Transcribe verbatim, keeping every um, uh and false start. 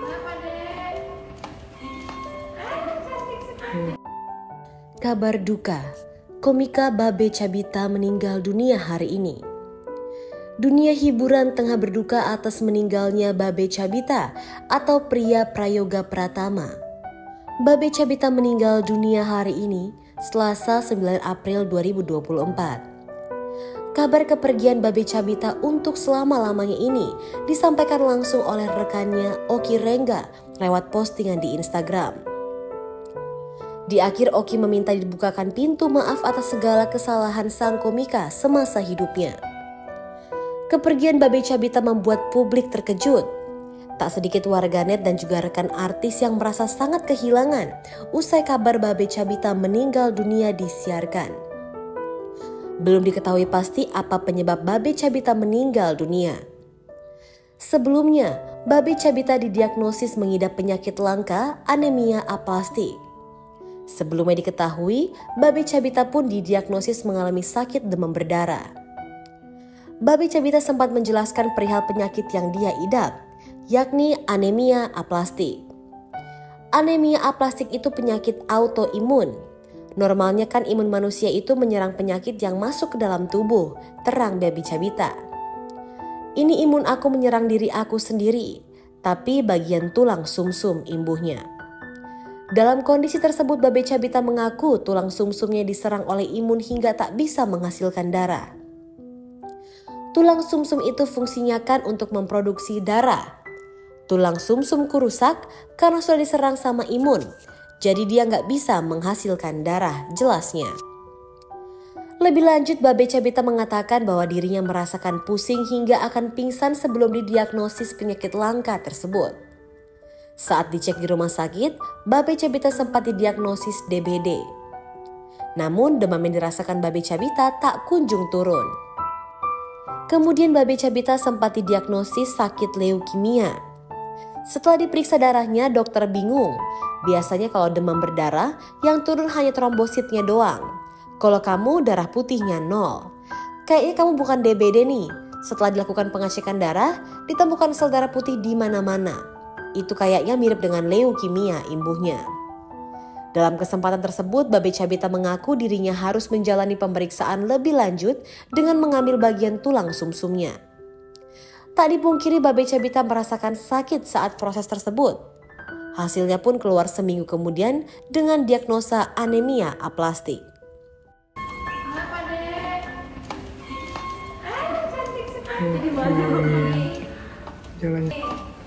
Kabar duka, komika Babe Cabita meninggal dunia hari ini. Dunia hiburan tengah berduka atas meninggalnya Babe Cabita atau pria Prayoga Pratama. Babe Cabita meninggal dunia hari ini, Selasa sembilan April dua ribu dua puluh empat. Kabar kepergian Babe Cabita untuk selama-lamanya ini disampaikan langsung oleh rekannya Oki Rengga lewat postingan di Instagram. Di akhir, Oki meminta dibukakan pintu maaf atas segala kesalahan sang komika semasa hidupnya. Kepergian Babe Cabita membuat publik terkejut. Tak sedikit warganet dan juga rekan artis yang merasa sangat kehilangan usai kabar Babe Cabita meninggal dunia disiarkan. Belum diketahui pasti apa penyebab Babe Cabita meninggal dunia. Sebelumnya, Babe Cabita didiagnosis mengidap penyakit langka anemia aplastik. Sebelumnya diketahui, Babe Cabita pun didiagnosis mengalami sakit demam berdarah. Babe Cabita sempat menjelaskan perihal penyakit yang dia idap, yakni anemia aplastik. Anemia aplastik itu penyakit autoimun. Normalnya kan imun manusia itu menyerang penyakit yang masuk ke dalam tubuh, terang Babe Cabita. Ini imun aku menyerang diri aku sendiri, tapi bagian tulang sumsum imbuhnya. Dalam kondisi tersebut, Babe Cabita mengaku tulang sumsumnya diserang oleh imun hingga tak bisa menghasilkan darah. Tulang sumsum itu fungsinya kan untuk memproduksi darah. Tulang sumsumku rusak karena sudah diserang sama imun, jadi dia nggak bisa menghasilkan darah, jelasnya. Lebih lanjut, Babe Cabita mengatakan bahwa dirinya merasakan pusing hingga akan pingsan sebelum didiagnosis penyakit langka tersebut. Saat dicek di rumah sakit, Babe Cabita sempat didiagnosis D B D. Namun demam yang dirasakan Babe Cabita tak kunjung turun. Kemudian Babe Cabita sempat didiagnosis sakit leukemia. Setelah diperiksa darahnya, dokter bingung. Biasanya kalau demam berdarah, yang turun hanya trombositnya doang. Kalau kamu darah putihnya nol. Kayaknya kamu bukan D B D nih. Setelah dilakukan pengecekan darah, ditemukan sel darah putih di mana-mana. Itu kayaknya mirip dengan leukemia imbuhnya. Dalam kesempatan tersebut, Babe Cabita mengaku dirinya harus menjalani pemeriksaan lebih lanjut dengan mengambil bagian tulang sumsumnya. Tak dipungkiri, Babe Cabita merasakan sakit saat proses tersebut. Hasilnya pun keluar seminggu kemudian dengan diagnosa anemia aplastik. Jalan.